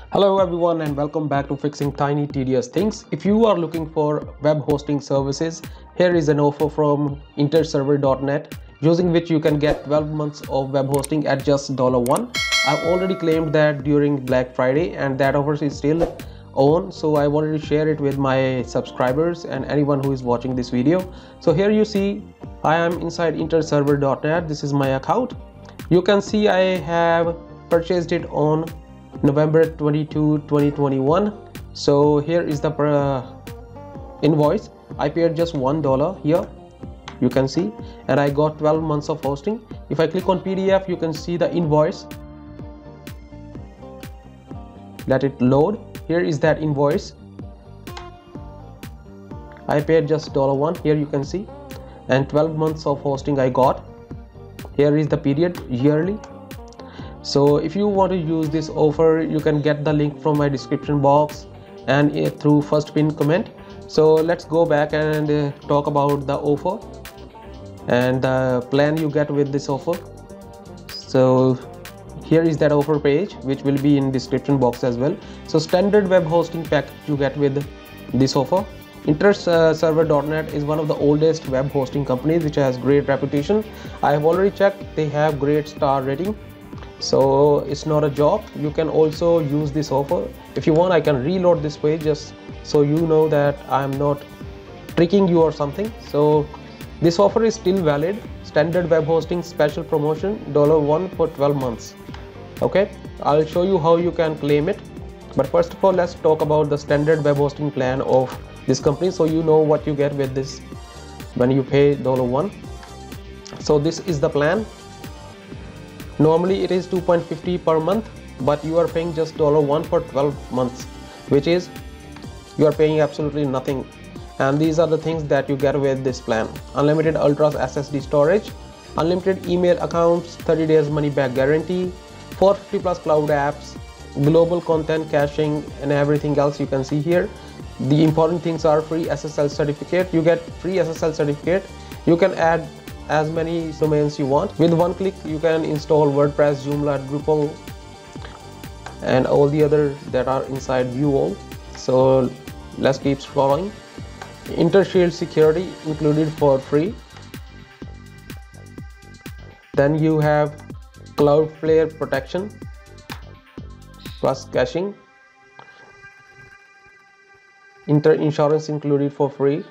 Hello everyone and welcome back to Fixing Tiny Tedious Things. If you are looking for web hosting services, here is an offer from interserver.net using which you can get 12 months of web hosting at just $1. I've already claimed that during Black Friday and that offer is still on, so I wanted to share it with my subscribers and anyone who is watching this video. So here you see I am inside interserver.net. This is my account. You can see I have purchased it on November 22, 2021. So here is the invoice. I paid just $1 here, you can see, and I got 12 months of hosting. If I click on PDF, you can see the invoice. Let it load. Here is that invoice. I paid just $1. Here you can see, and 12 months of hosting I got. Here is the period, yearly. So if you want to use this offer, you can get the link from my description box and through first pinned comment. So let's go back and talk about the offer and the plan you get with this offer. So here is that offer page, which will be in description box as well. So standard web hosting package you get with this offer. Interserver.net is one of the oldest web hosting companies which has great reputation. I have already checked, they have great star rating. So it's not a joke. You can also use this offer. If you want, I can reload this page just so you know that I'm not tricking you or something. So this offer is still valid. Standard web hosting special promotion, $1 for 12 months. Okay, I'll show you how you can claim it. But first of all, let's talk about the standard web hosting plan of this company, so you know what you get with this when you pay $1. So this is the plan. Normally it is $2.50 per month, but you are paying just $1 for 12 months, which is you are paying absolutely nothing. And these are the things that you get with this plan: unlimited ultras SSD storage, unlimited email accounts, 30 days money back guarantee, 450 plus cloud apps, global content caching, and everything else you can see here. The important things are free SSL certificate. You get free SSL certificate. You can add as many domains you want. With one click you can install WordPress, Joomla, Drupal, and all the other that are inside View All. So let's keep scrolling. InterShield security included for free. Then you have Cloudflare protection plus caching. Insurance included for free.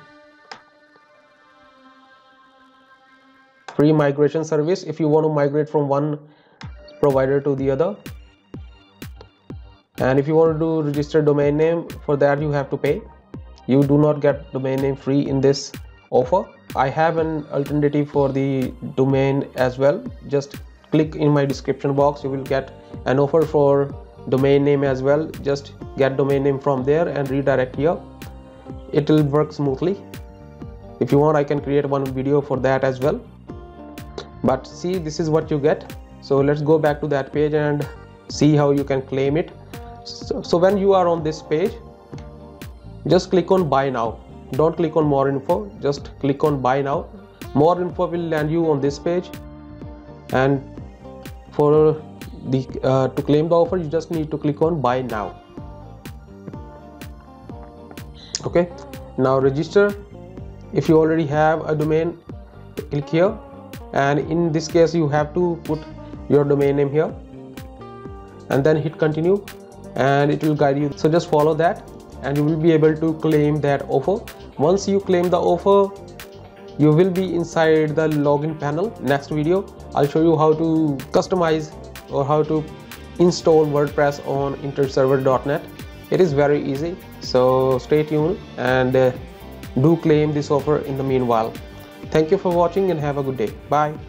Free migration service if you want to migrate from one provider to the other. And if you want to do register domain name, for that you have to pay. You do not get domain name free in this offer. I have an alternative for the domain as well. Just click in my description box, you will get an offer for domain name as well. Just get domain name from there and redirect here. It will work smoothly. If you want, I can create one video for that as well. But see, this is what you get. So let's go back to that page and see how you can claim it. So when you are on this page, just click on buy now. Don't click on more info, just click on buy now. More info will land you on this page, and for the to claim the offer you just need to click on buy now. Okay, now register. If you already have a domain, click here, and in this case you have to put your domain name here and then hit continue, and it will guide you. So just follow that and you will be able to claim that offer. Once you claim the offer, you will be inside the login panel. Next video I'll show you how to customize or how to install WordPress on interserver.net. It is very easy, so stay tuned and do claim this offer in the meanwhile. Thank you for watching and have a good day. Bye.